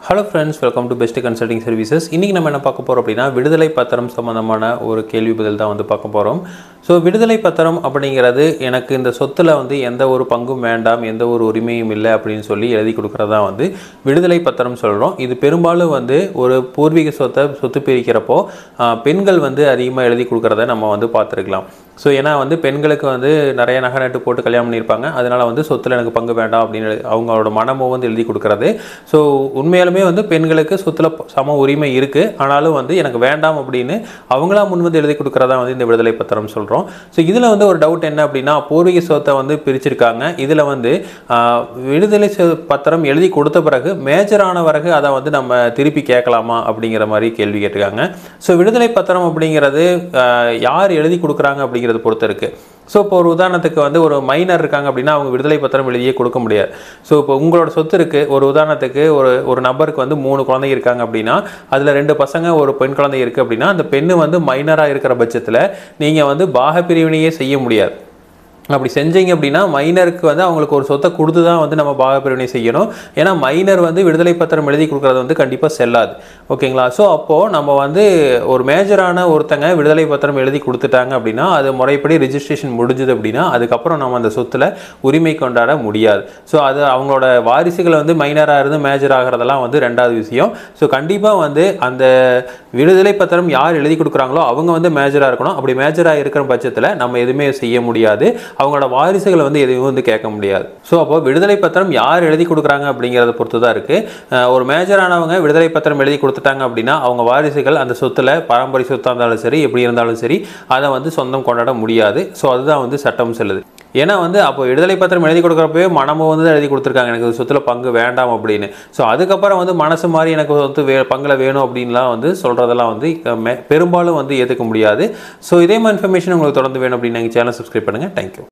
Hello friends, welcome to Best Consulting Services. இன்னைக்கு நம்ம என்ன பார்க்க போறோம் அப்படினா விடுதலை பத்திரம் சம்பந்தமான ஒரு கேள்வி பதில் தான் வந்து பார்க்க போறோம். சோ விடுதலை பத்திரம் அப்படிங்கிறது எனக்கு இந்த சொத்துல வந்து எந்த ஒரு பங்கும் வேண்டாம், எந்த ஒரு உரிமையும் இல்லை அப்படினு சொல்லி எழுதி கொடுக்கறதா வந்து விடுதலை பத்திரம் சொல்றோம். இது பெரும்பாலும் வந்து ஒரு பூர்வீக சொத்து பிரிக்கிறப்போ பெண்கள் வந்து அதிகமாக எழுதி கொடுக்கறத நம்ம வந்து பார்த்திருக்கலாம். ஸோ ஏன்னா வந்து பெண்களுக்கு வந்து நிறைய நகை நட்டு போட்டு கல்யாணம் பண்ணியிருப்பாங்க. அதனால் வந்து சொத்தில் எனக்கு பங்கு வேண்டாம் அப்படின்னு அவங்களோட மனமோ வந்து எழுதி கொடுக்குறது. ஸோ உண்மையாலுமே வந்து பெண்களுக்கு சொத்தில் சம உரிமை இருக்குது, ஆனாலும் வந்து எனக்கு வேண்டாம் அப்படின்னு அவங்களா முன் வந்து எழுதி கொடுக்குறதா வந்து இந்த விடுதலை பத்திரம் சொல்கிறோம். ஸோ இதில் வந்து ஒரு டவுட் என்ன அப்படின்னா, பூர்வீக சொத்தை வந்து பிரிச்சிருக்காங்க. இதில் வந்து விடுதலை பத்திரம் எழுதி கொடுத்த பிறகு மேஜரான பிறகு அதை வந்து நம்ம திருப்பி கேட்கலாமா அப்படிங்கிற மாதிரி கேள்வி கேட்டிருக்காங்க. ஸோ விடுதலை பத்திரம் அப்படிங்கிறது யார் எழுதி கொடுக்குறாங்க அப்படிங்கிறது பொறுத்து இருக்கு. ஸோ இப்போ ஒரு உதாரணத்துக்கு வந்து ஒரு மைனர் இருக்காங்க அப்படின்னா அவங்க விடுதலை பத்திரம் எழுதியே கொடுக்க முடியாது. ஸோ இப்போ உங்களோட சொத்து இருக்குது, ஒரு உதாரணத்துக்கு ஒரு நபருக்கு வந்து 3 குழந்தைங்க இருக்காங்க அப்படின்னா அதில் 2 பசங்க ஒரு பெண் குழந்தை இருக்குது அப்படின்னா அந்த பெண்ணு வந்து மைனராக இருக்கிற பட்சத்தில் நீங்கள் வந்து பாக பிரிவினையே செய்ய முடியாது. அப்படி செஞ்சீங்க அப்படின்னா மைனருக்கு வந்து அவங்களுக்கு ஒரு சொத்தை கொடுத்து தான் வந்து நம்ம பாகப்பிரிவினை செய்யணும். ஏன்னா மைனர் வந்து விடுதலை பத்திரம் எழுதி கொடுக்குறது வந்து கண்டிப்பாக செல்லாது. ஓகேங்களா? ஸோ அப்போது நம்ம வந்து ஒரு மேஜரான ஒருத்தங்க விடுதலை பத்திரம் எழுதி கொடுத்துட்டாங்க அப்படின்னா அது முறைப்படி ரிஜிஸ்ட்ரேஷன் முடிஞ்சுது அப்படின்னா அதுக்கப்புறம் நம்ம அந்த சொத்தில் உரிமை கொண்டாட முடியாது. ஸோ அது அவங்களோட வாரிசுகள் வந்து மைனராக இருந்து மேஜர் ஆகிறதெல்லாம் வந்து 2வது விஷயம். ஸோ கண்டிப்பாக வந்து அந்த விடுதலை பத்திரம் யார் எழுதி கொடுக்குறாங்களோ அவங்க வந்து மேஜராக இருக்கணும். அப்படி மேஜராக இருக்கிற பட்சத்தில் நம்ம எதுவுமே செய்ய முடியாது, அவங்களோட வாரிசுகளை வந்து எதுவும் வந்து கேட்க முடியாது. ஸோ அப்போ விடுதலை பத்திரம் யார் எழுதி கொடுக்குறாங்க அப்படிங்கிறத பொறுத்து தான் இருக்குது. ஒரு மேஜரானவங்க விடுதலை பத்திரம் எழுதி கொடுத்துட்டாங்க அப்படின்னா அவங்க வாரிசுகள் அந்த சொத்தில் பாரம்பரிய சொத்தாக இருந்தாலும் சரி எப்படி இருந்தாலும் சரி அதை வந்து சொந்தம் கொண்டாட முடியாது. ஸோ அதுதான் வந்து சட்டம் சொல்லுது. ஏன்னா வந்து அப்போ விடுதலை பத்திரம் எழுதி கொடுக்குறப்பவே மனமோ வந்து எழுதி கொடுத்துருக்காங்க எனக்கு சொத்தில் பங்கு வேண்டாம் அப்படின்னு. ஸோ அதுக்கப்புறம் வந்து மனசு மாதிரி எனக்கு சொத்து பங்கில் வேணும் அப்படின்லாம் வந்து சொல்கிறதெல்லாம் வந்து பெரும்பாலும் வந்து ஏற்றுக்க முடியாது. ஸோ இதே மாதிரி இன்ஃபர்மேஷன் உங்களுக்கு தொடர்ந்து வேணும் அப்படின்னு எங்கள் சேனல் சப்ஸ்கிரைப் பண்ணுங்கள். தேங்க்யூ.